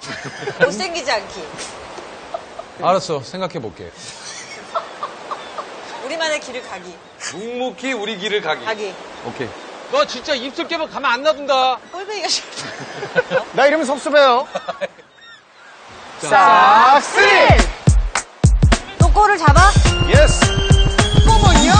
못생기지 않기. 알았어, 생각해볼게. 우리만의 길을 가기. 묵묵히 우리 길을 가기. 오케이. 너 진짜 입술 깨면 가만 안 놔둔다. 꼴뱅이가 싫어. 나 이러면 섭섭해요. 싹쓸이! 또 골을 잡아? 예스! 뭐뭐요?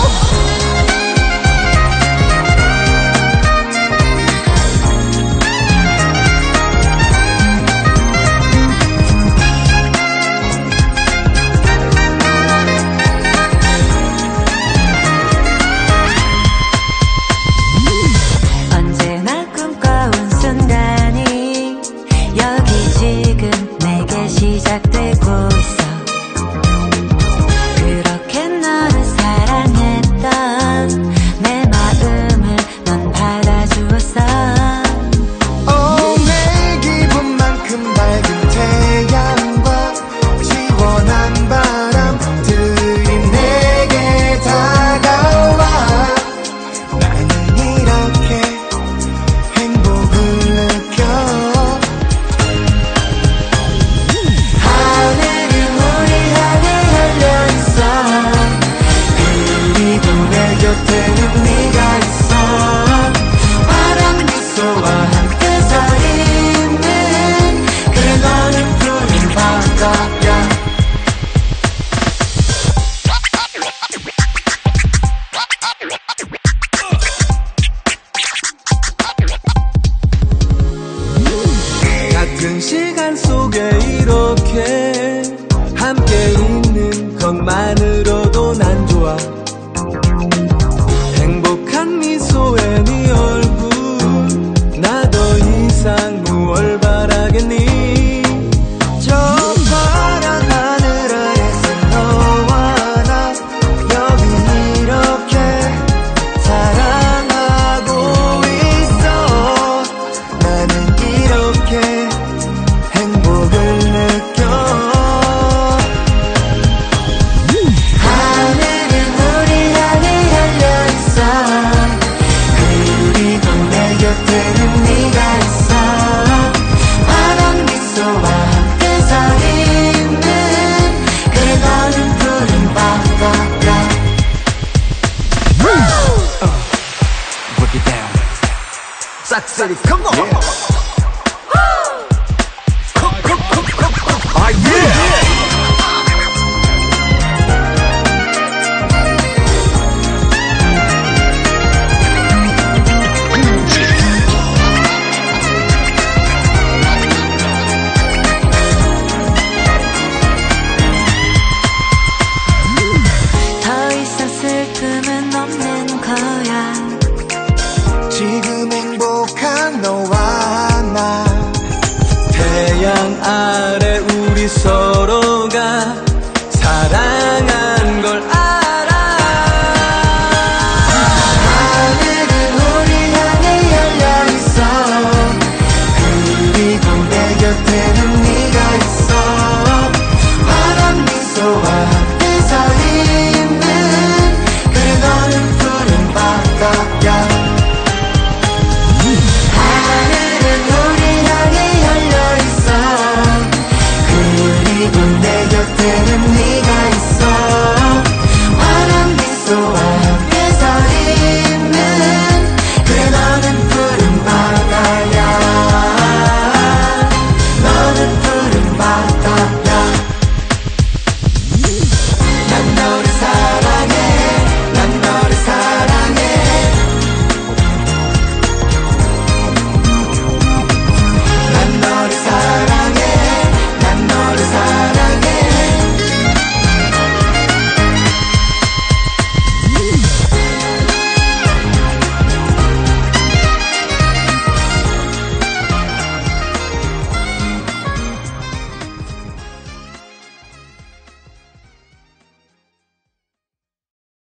언제나 꿈꿔온 순간이 여기 지금 내게 시작되고 있어. 그렇게 너를 사랑했던 내 마음을 넌 받아주었어. 내 기분만큼 밝은 태양과 시원한 바람들이 내게 다가와. 나는 이렇게 행복을 느껴. 하늘이 우리 향해 열려있어. 그리고 내 곁에는 네가 있어. 파란 미소와 함께 서 있는 그래 너는 푸른 바다야. 같은 시간 속에 이렇게 함께 있는 것만으로도 난 좋아. 행복한 미소의 네 얼굴 나 더 이상 무얼 바라겠니. 저 파란 하늘 아래서 너와 나 여긴 이렇게 사랑하고 있어. 나는 이렇게 행복을 느껴. 하늘은 우리 향해 열려있어. 그리고 내 곁에는 네가 있어. 파란 미소와 함께 서 있는 그래 너는 푸른 바다야. Break it down. 싹쓸이 come on. Are you